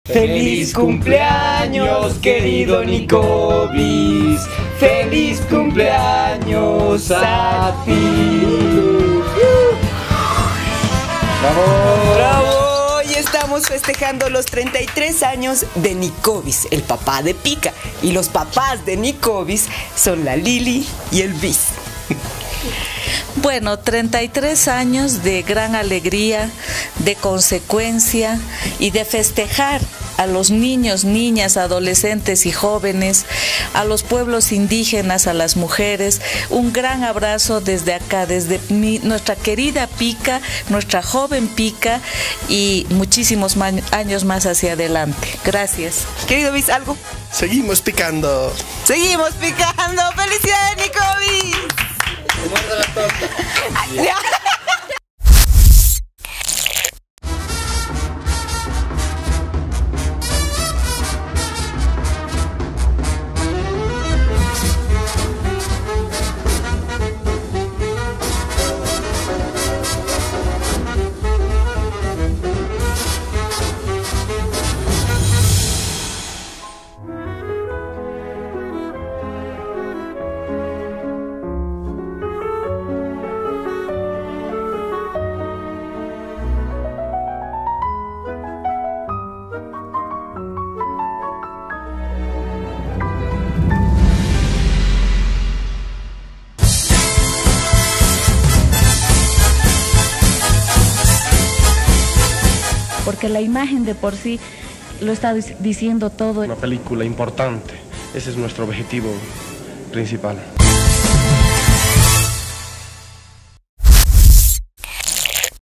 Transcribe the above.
¡Feliz cumpleaños, querido Nicobis! ¡Feliz cumpleaños a ti! ¡Bravo! ¡Bravo! Hoy estamos festejando los 33 años de Nicobis, el papá de Pica. Y los papás de Nicobis son la Lili y el Bis. Bueno, 33 años de gran alegría, de consecuencia y de festejar a los niños, niñas, adolescentes y jóvenes, a los pueblos indígenas, a las mujeres. Un gran abrazo desde acá, desde nuestra querida Pica, nuestra joven Pica, y muchísimos años más hacia adelante. Gracias. Querido Bis, ¿algo? Seguimos picando. ¡Seguimos picando! ¡Felicidades, Nicobis! ¡Se muerde la torta! Porque la imagen de por sí lo está diciendo todo. Una película importante, ese es nuestro objetivo principal.